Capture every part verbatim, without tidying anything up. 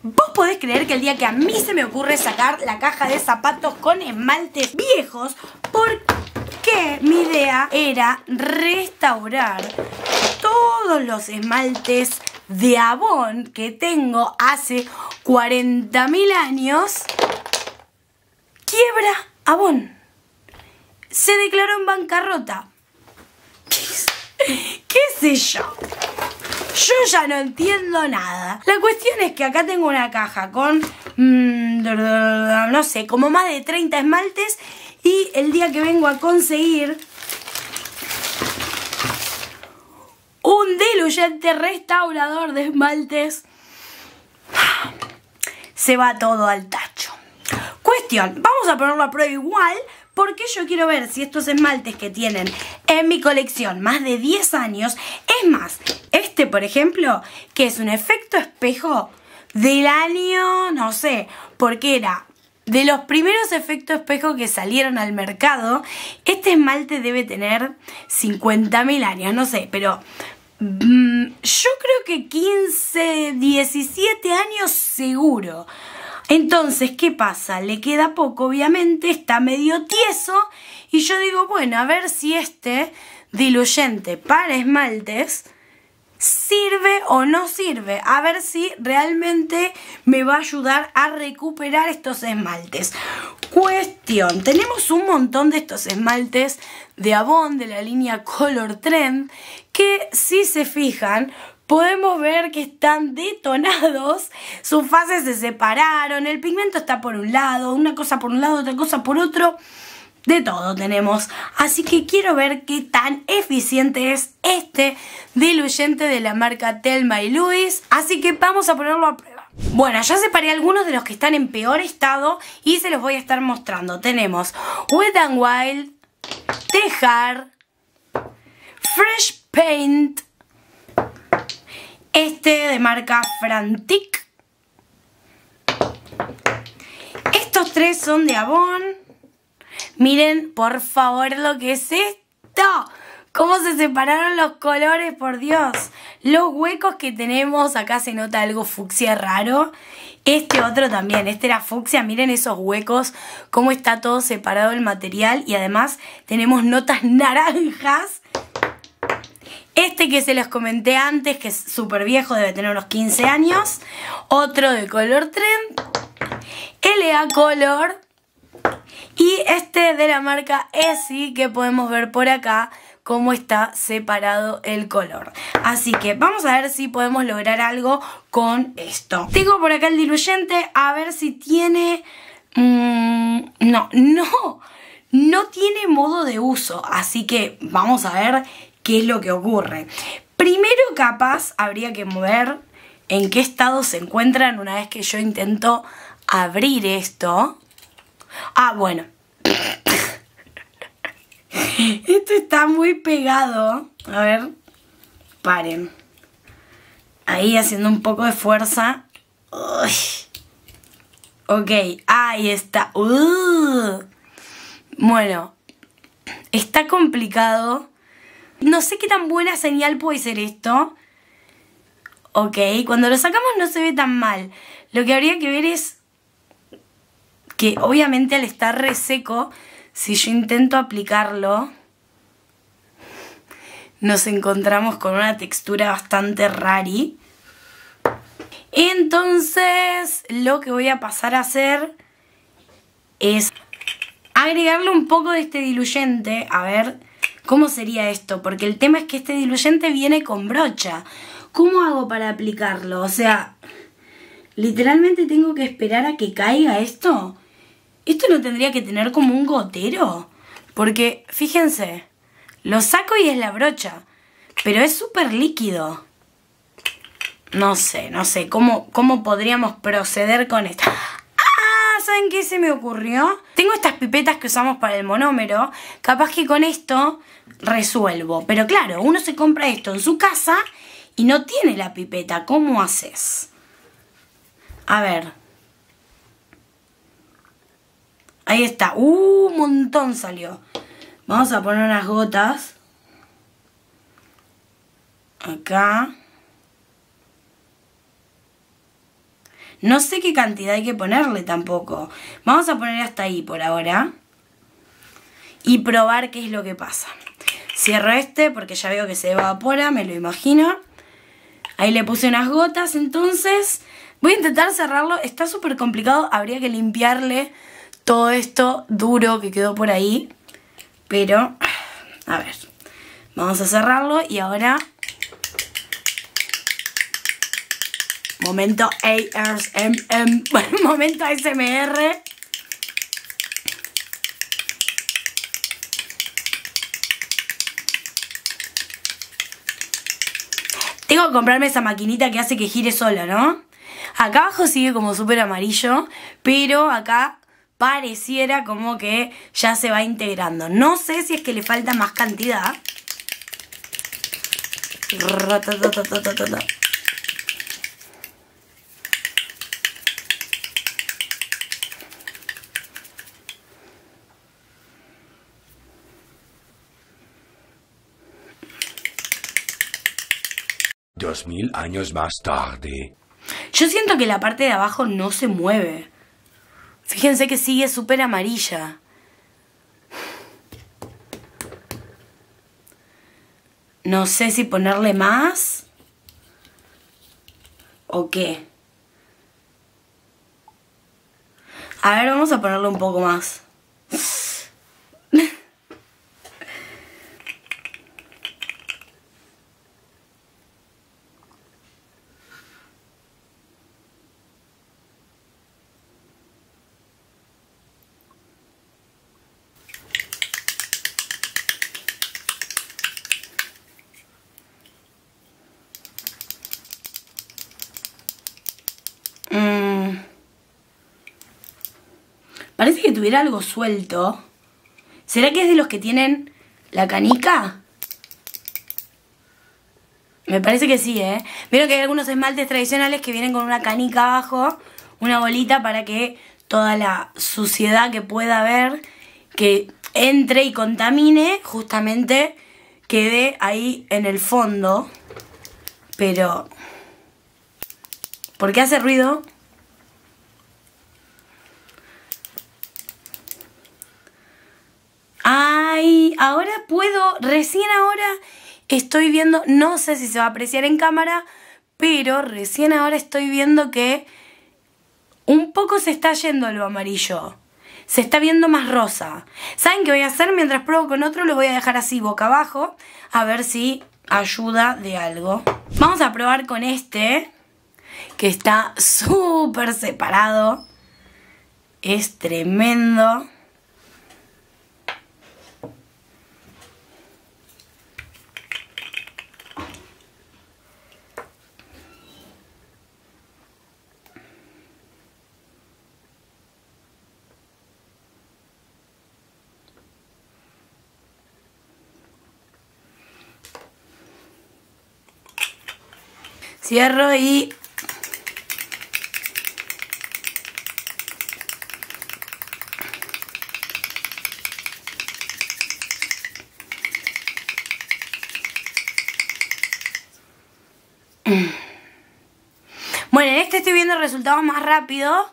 ¿Vos podés creer que el día que a mí se me ocurre sacar la caja de zapatos con esmaltes viejos, porque mi idea era restaurar todos los esmaltes de Avon que tengo hace cuarenta mil años? Quiebra Avon. Se declaró en bancarrota. ¿Qué sé yo? Yo ya no entiendo nada. La cuestión es que acá tengo una caja con, mmm, no sé, como más de treinta esmaltes. Y el día que vengo a conseguir un diluyente restaurador de esmaltes, se va todo al tacho. Cuestión, vamos a ponerlo a prueba igual, porque yo quiero ver si estos esmaltes que tienen en mi colección más de diez años, es más, este por ejemplo, que es un efecto espejo del año, no sé, porque era de los primeros efectos espejo que salieron al mercado. Este esmalte debe tener cincuenta mil años, no sé, pero mmm, yo creo que quince, diecisiete años seguro. Entonces, ¿qué pasa? Le queda poco, obviamente, está medio tieso. Y yo digo, bueno, a ver si este diluyente para esmaltes sirve o no sirve. A ver si realmente me va a ayudar a recuperar estos esmaltes. Cuestión, tenemos un montón de estos esmaltes de Avon, de la línea Color Trend, que si se fijan, podemos ver que están detonados, sus fases se separaron, el pigmento está por un lado, una cosa por un lado, otra cosa por otro, de todo tenemos. Así que quiero ver qué tan eficiente es este diluyente de la marca Thelma y Louise, así que vamos a ponerlo a prueba. Bueno, ya separé algunos de los que están en peor estado y se los voy a estar mostrando. Tenemos Wet n Wild, Tejar, Fresh Paint, este de marca Frantic. Estos tres son de Avon. Miren, por favor, lo que es esto. Cómo se separaron los colores, por Dios. Los huecos que tenemos, acá se nota algo fucsia raro. Este otro también, este era fucsia. Miren esos huecos, cómo está todo separado el material. Y además tenemos notas naranjas. Este que se los comenté antes, que es súper viejo, debe tener unos quince años. Otro de Color Trend. L A Color. Y este de la marca Essie, que podemos ver por acá cómo está separado el color. Así que vamos a ver si podemos lograr algo con esto. Tengo por acá el diluyente, a ver si tiene... Mmm, no, no, no tiene modo de uso. Así que vamos a ver qué es lo que ocurre. Primero capaz habría que ver en qué estado se encuentran una vez que yo intento abrir esto. Ah, bueno. Esto está muy pegado. A ver. Paren. Ahí haciendo un poco de fuerza. Uy. Ok. Ahí está. Uh. Bueno. Está complicado. No sé qué tan buena señal puede ser esto. Ok. Cuando lo sacamos no se ve tan mal. Lo que habría que ver es que obviamente al estar reseco, si yo intento aplicarlo, nos encontramos con una textura bastante rari. Entonces lo que voy a pasar a hacer es agregarle un poco de este diluyente. A ver cómo sería esto, porque el tema es que este diluyente viene con brocha. ¿Cómo hago para aplicarlo? O sea, literalmente tengo que esperar a que caiga esto. ¿Esto no tendría que tener como un gotero? Porque, fíjense, lo saco y es la brocha. Pero es súper líquido. No sé, no sé. ¿Cómo, cómo podríamos proceder con esto? ¡Ah! ¿Saben qué se me ocurrió? Tengo estas pipetas que usamos para el monómero. Capaz que con esto resuelvo. Pero claro, uno se compra esto en su casa y no tiene la pipeta. ¿Cómo haces? A ver... Ahí está. Uh, un montón salió. Vamos a poner unas gotas. Acá. No sé qué cantidad hay que ponerle tampoco. Vamos a poner hasta ahí por ahora. Y probar qué es lo que pasa. Cierro este porque ya veo que se evapora, me lo imagino. Ahí le puse unas gotas, entonces voy a intentar cerrarlo. Está súper complicado, habría que limpiarle todo esto duro que quedó por ahí. Pero, a ver, vamos a cerrarlo y ahora... Momento A S M R, momento A S M R. Tengo que comprarme esa maquinita que hace que gire sola, ¿no? Acá abajo sigue como súper amarillo, pero acá pareciera como que ya se va integrando. No sé si es que le falta más cantidad. Dos mil años más tarde. Yo siento que la parte de abajo no se mueve. Fíjense que sigue súper amarilla. No sé si ponerle más o qué. A ver, vamos a ponerle un poco más. Parece que tuviera algo suelto. ¿Será que es de los que tienen la canica? Me parece que sí, ¿eh? Vieron que hay algunos esmaltes tradicionales que vienen con una canica abajo, una bolita para que toda la suciedad que pueda haber, que entre y contamine, justamente quede ahí en el fondo. Pero... ¿por qué hace ruido? Ay, ahora puedo, recién ahora estoy viendo, no sé si se va a apreciar en cámara, pero recién ahora estoy viendo que un poco se está yendo lo amarillo. Se está viendo más rosa. ¿Saben qué voy a hacer? Mientras pruebo con otro, lo voy a dejar así boca abajo, a ver si ayuda de algo. Vamos a probar con este, que está súper separado. Es tremendo. Cierro y... Bueno, en este estoy viendo resultados más rápido.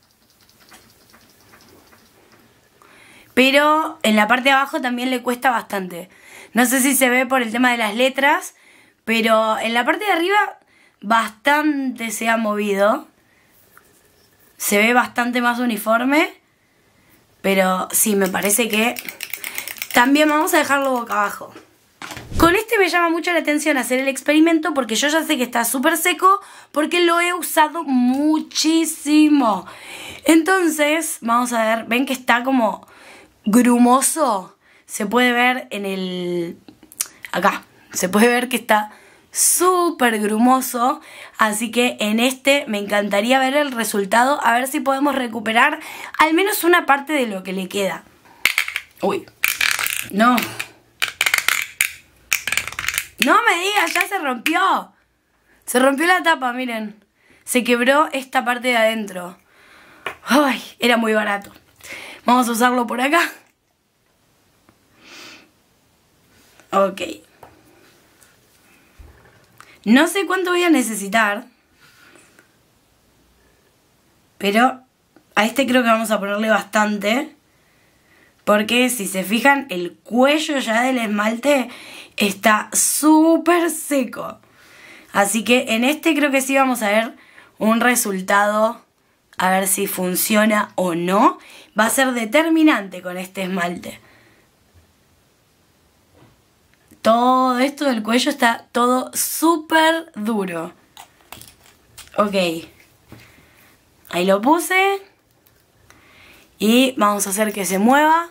Pero en la parte de abajo también le cuesta bastante. No sé si se ve por el tema de las letras, pero en la parte de arriba bastante se ha movido. Se ve bastante más uniforme. Pero sí, me parece que también vamos a dejarlo boca abajo. Con este me llama mucho la atención hacer el experimento porque yo ya sé que está súper seco porque lo he usado muchísimo. Entonces, vamos a ver, ven que está como grumoso. Se puede ver en el... acá, se puede ver que está súper grumoso. Así que en este me encantaría ver el resultado, a ver si podemos recuperar al menos una parte de lo que le queda. Uy, no... No me digas, ya se rompió. Se rompió la tapa, miren. Se quebró esta parte de adentro. Ay, era muy barato. Vamos a usarlo por acá. Ok. No sé cuánto voy a necesitar. Pero a este creo que vamos a ponerle bastante. Porque si se fijan, el cuello ya del esmalte está súper seco. Así que en este creo que sí vamos a ver un resultado, a ver si funciona o no. Va a ser determinante con este esmalte. Todo esto del cuello está todo súper duro. Ok. Ahí lo puse. Y vamos a hacer que se mueva.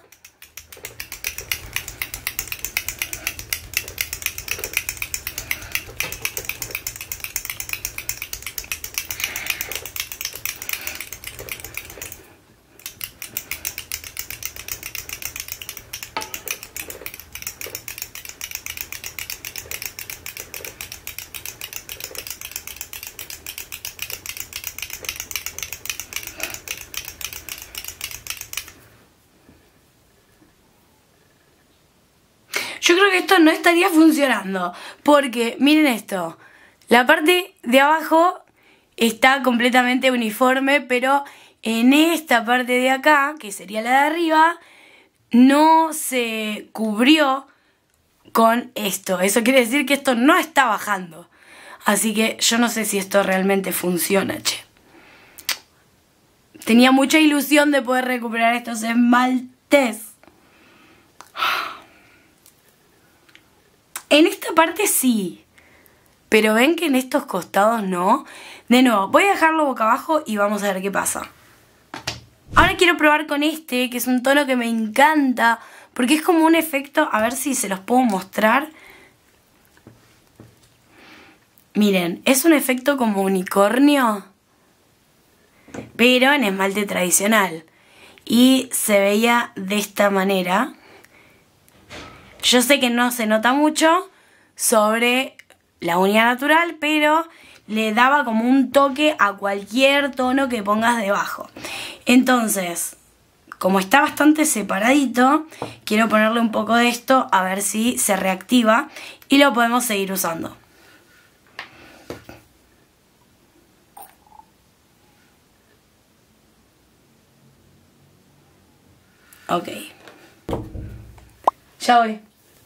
Yo creo que esto no estaría funcionando, porque miren esto, la parte de abajo está completamente uniforme, pero en esta parte de acá, que sería la de arriba, no se cubrió con esto. Eso quiere decir que esto no está bajando. Así que yo no sé si esto realmente funciona, che. Tenía mucha ilusión de poder recuperar estos esmaltes. En esta parte sí, pero ven que en estos costados no. De nuevo, voy a dejarlo boca abajo y vamos a ver qué pasa. Ahora quiero probar con este, que es un tono que me encanta, porque es como un efecto, a ver si se los puedo mostrar. Miren, es un efecto como unicornio, pero en esmalte tradicional. Y se veía de esta manera. Yo sé que no se nota mucho sobre la uña natural, pero le daba como un toque a cualquier tono que pongas debajo. Entonces, como está bastante separadito, quiero ponerle un poco de esto a ver si se reactiva y lo podemos seguir usando. Ok. Ya voy.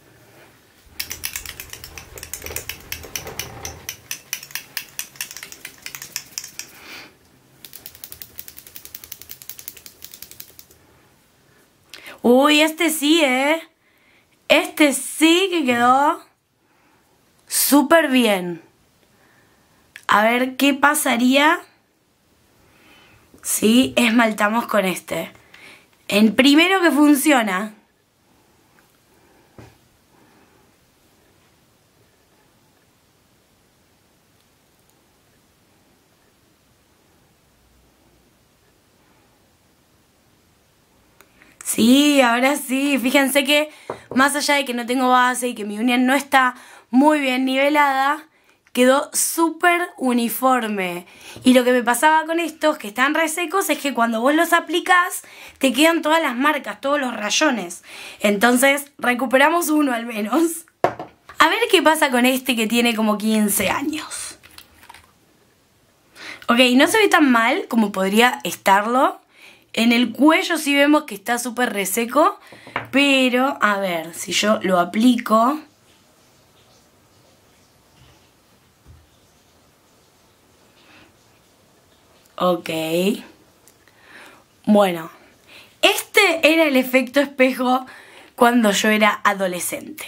Uy, este sí, ¿eh? Este sí que quedó súper bien. A ver qué pasaría si esmaltamos con este. En primero que funciona. Sí, ahora sí. Fíjense que más allá de que no tengo base y que mi uña no está muy bien nivelada, quedó súper uniforme. Y lo que me pasaba con estos que están resecos es que cuando vos los aplicás te quedan todas las marcas, todos los rayones. Entonces recuperamos uno al menos. A ver qué pasa con este que tiene como quince años. Ok, no se ve tan mal como podría estarlo. En el cuello sí vemos que está súper reseco, pero a ver, si yo lo aplico. Ok. Bueno, este era el efecto espejo cuando yo era adolescente.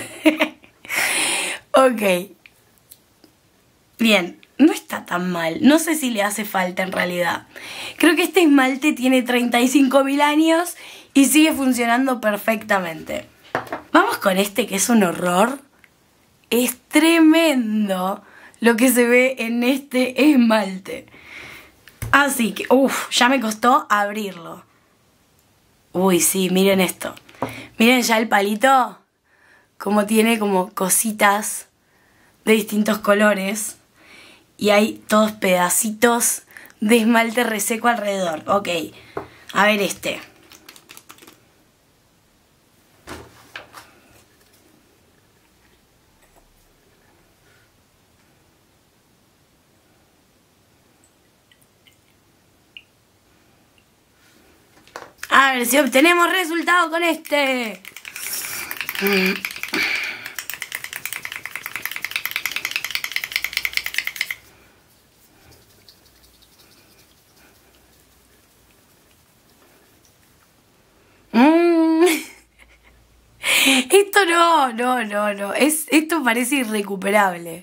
Ok. Bien. No está tan mal, no sé si le hace falta en realidad. Creo que este esmalte tiene treinta y cinco mil años y sigue funcionando perfectamente. Vamos con este que es un horror. Es tremendo lo que se ve en este esmalte. Así que, uff, ya me costó abrirlo. Uy, sí, miren esto. Miren ya el palito, como tiene como cositas de distintos colores. Y hay todos pedacitos de esmalte reseco alrededor. Ok, a ver este. A ver si obtenemos resultado con este. Mm. Esto no, no, no, no. Es, esto parece irrecuperable.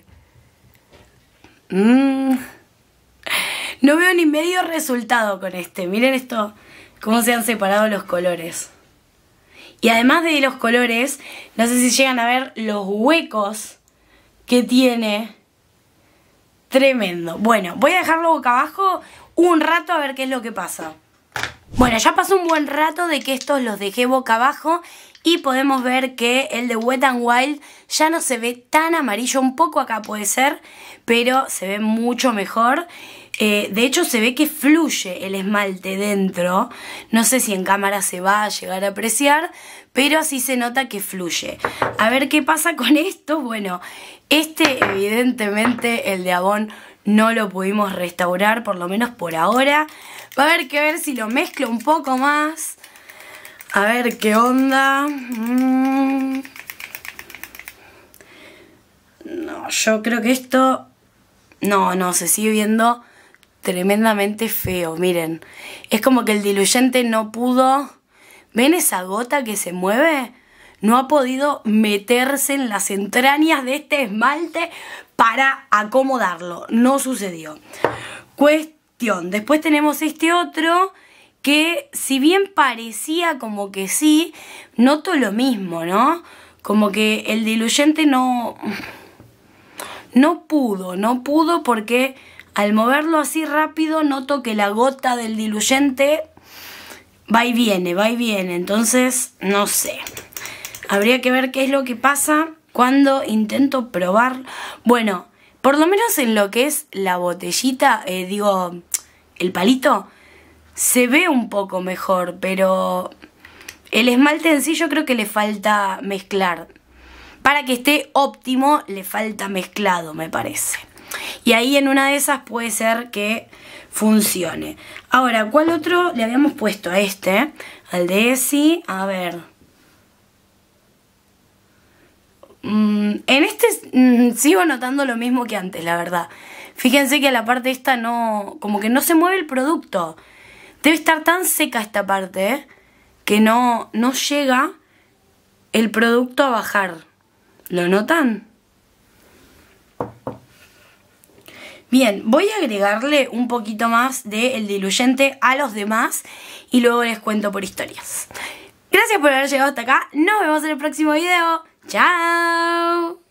Mm. No veo ni medio resultado con este. Miren esto, cómo se han separado los colores. Y además de los colores, no sé si llegan a ver los huecos que tiene. Tremendo. Bueno, voy a dejarlo boca abajo un rato a ver qué es lo que pasa. Bueno, ya pasó un buen rato de que estos los dejé boca abajo y podemos ver que el de Wet n Wild ya no se ve tan amarillo. Un poco acá puede ser, pero se ve mucho mejor. Eh, de hecho se ve que fluye el esmalte dentro. No sé si en cámara se va a llegar a apreciar, pero sí se nota que fluye. A ver qué pasa con esto. Bueno, este evidentemente el de Avon no lo pudimos restaurar, por lo menos por ahora. Va a haber que ver si lo mezclo un poco más. A ver qué onda. Mm. No, yo creo que esto... No, no, se sigue viendo tremendamente feo, miren. Es como que el diluyente no pudo... ¿Ven esa gota que se mueve? No ha podido meterse en las entrañas de este esmalte para acomodarlo. No sucedió. Cuestión. Después tenemos este otro que, si bien parecía como que sí, noto lo mismo, ¿no? Como que el diluyente no... No pudo, no pudo porque al moverlo así rápido noto que la gota del diluyente va y viene, va y viene. Entonces, no sé. Habría que ver qué es lo que pasa cuando intento probar. Bueno, por lo menos en lo que es la botellita, eh, digo, el palito, se ve un poco mejor, pero el esmalte en sí yo creo que le falta mezclar. Para que esté óptimo le falta mezclado, me parece. Y ahí en una de esas puede ser que funcione. Ahora, ¿cuál otro le habíamos puesto a este? Al de Essie, a ver. Mm, en este mm, sigo notando lo mismo que antes, la verdad. Fíjense que la parte esta no... Como que no se mueve el producto. Debe estar tan seca esta parte, ¿eh? Que no, no llega el producto a bajar. ¿Lo notan? Bien, voy a agregarle un poquito más del diluyente a los demás y luego les cuento por historias. Gracias por haber llegado hasta acá. Nos vemos en el próximo video. ¡Chao!